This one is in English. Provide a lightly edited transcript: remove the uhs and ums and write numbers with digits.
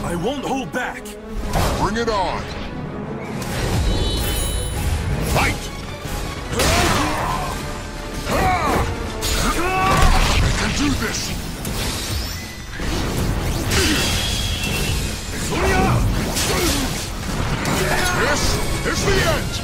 I won't hold back! Bring it on! Fight! I can do this! This is the end!